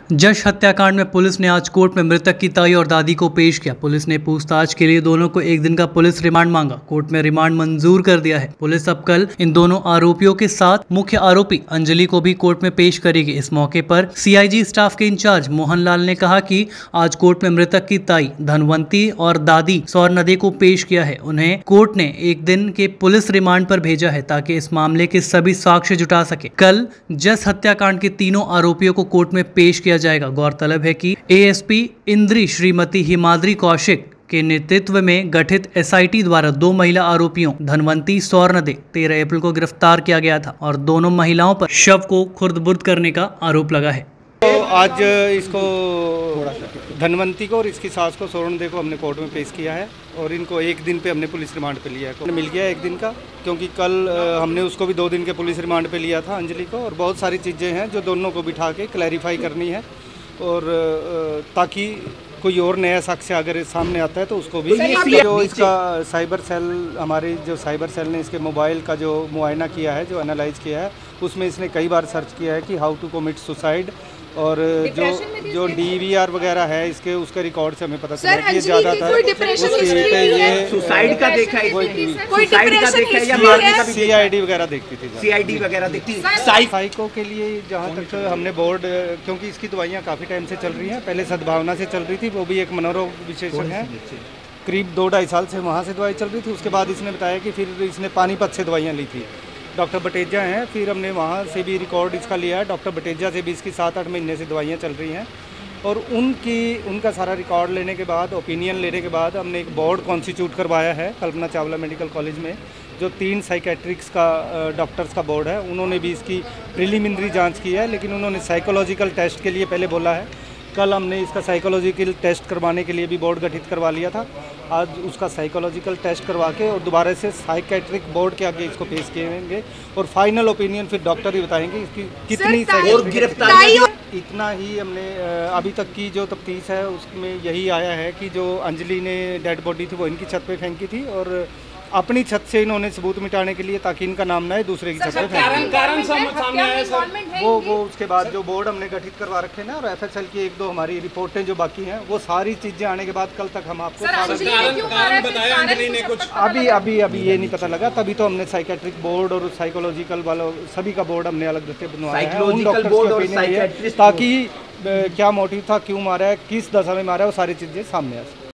जश हत्याकांड में पुलिस ने आज कोर्ट में मृतक की ताई और दादी को पेश किया। पुलिस ने पूछताछ के लिए दोनों को एक दिन का पुलिस रिमांड मांगा। कोर्ट में रिमांड मंजूर कर दिया है। पुलिस अब कल इन दोनों आरोपियों के साथ मुख्य आरोपी अंजलि को भी कोर्ट में पेश करेगी। इस मौके पर सीआईजी स्टाफ के इंचार्ज मोहन लाल ने कहा कि आज कोर्ट में मृतक की ताई धनवंती और दादी स्वर्णदे को पेश किया है। उन्हें कोर्ट ने एक दिन के पुलिस रिमांड पर भेजा है ताकि इस मामले के सभी साक्ष्य जुटा सके। कल जस हत्याकांड के तीनों आरोपियों को कोर्ट में पेश किया जाएगा। गौरतलब है कि एएसपी इंद्री श्रीमती हिमाद्री कौशिक के नेतृत्व में गठित एसआईटी द्वारा दो महिला आरोपियों धनवंती स्वर्णदे 13 अप्रैल को गिरफ्तार किया गया था और दोनों महिलाओं पर शव को खुर्द-बुर्द करने का आरोप लगा है। तो आज इसको धनवंती को और इसकी सास को स्वर्णदे को हमने कोर्ट में पेश किया है और इनको एक दिन पे हमने पुलिस रिमांड पे लिया है। मिल गया एक दिन का, क्योंकि कल हमने उसको भी 2 दिन के पुलिस रिमांड पे लिया था अंजलि को, और बहुत सारी चीज़ें हैं जो दोनों को बिठा के क्लैरिफाई करनी है और ताकि कोई और नया साक्ष्य अगर सामने आता है तो उसको भी जो इसका साइबर सेल, हमारी जो साइबर सेल ने इसके मोबाइल का जो मुआयना किया है, जो एनालाइज किया है, उसमें इसने कई बार सर्च किया है कि हाउ टू कमिट सुसाइड, और जो डीवीआर वगैरह है इसके उसके रिकॉर्ड से हमें पता चला कि ये ज़्यादातर ये सुसाइड का देखा है, सुसाइड का देखा है या मारने का भी सीआईडी वगैरह देखती थी, सीआईडी वगैरह देखती थी। साइको के लिए जहाँ तक हमने बोर्ड, क्योंकि इसकी दवाइयाँ काफ़ी टाइम से चल रही हैं, पहले सद्भावना से चल रही थी, वो भी एक मनोरोग विशेषज्ञ है, करीब 2-2.5 साल से वहाँ से दवाई चल रही थी। उसके बाद इसने बताया कि फिर इसने पानीपत से दवाइयाँ ली थी, डॉक्टर बटेजा हैं, फिर हमने वहाँ से भी रिकॉर्ड इसका लिया है। डॉक्टर बटेजा से भी इसकी 7-8 महीने से दवाइयाँ चल रही हैं, और उनका सारा रिकॉर्ड लेने के बाद, ओपिनियन लेने के बाद हमने एक बोर्ड कॉन्स्टिट्यूट करवाया है कल्पना चावला मेडिकल कॉलेज में, जो 3 साइकेट्रिक्स का डॉक्टर्स का बोर्ड है। उन्होंने भी इसकी प्रिलिमिनरी जाँच की है, लेकिन उन्होंने साइकोलॉजिकल टेस्ट के लिए पहले बोला है। कल हमने इसका साइकोलॉजिकल टेस्ट करवाने के लिए भी बोर्ड गठित करवा लिया था। आज उसका साइकोलॉजिकल टेस्ट करवा के और दोबारा से साइकेट्रिक बोर्ड के आगे इसको पेश किएंगे, और फाइनल ओपिनियन फिर डॉक्टर ही बताएंगे इसकी कितनी गिरफ्तारी। इतना ही हमने अभी तक की जो तफ्तीश है उसमें यही आया है कि जो अंजलि ने डेड बॉडी थी वो इनकी छत पे फेंकी थी, और अपनी छत से इन्होंने सबूत मिटाने के लिए, ताकि इनका नाम ना है, दूसरे की छत पे कारण सामने आया सर। वो उसके बाद जो बोर्ड हमने गठित करवा रखे ना, और एफएसएल की 1-2 हमारी रिपोर्टें जो बाकी हैं, वो सारी चीज़ें आने के बाद कल तक हम आपको कारण बताया अंजलि ने कुछ। अभी ये नहीं पता लगा, तभी तो हमने साइकेट्रिक बोर्ड और साइकोलॉजिकल वालों सभी का बोर्ड हमने अलग से बनवाया है उन डॉक्टर्स, ताकि क्या मोटिव था, क्यों मारा है, किस दशा में मारा है, वो सारी चीज़ें सामने आ सकें।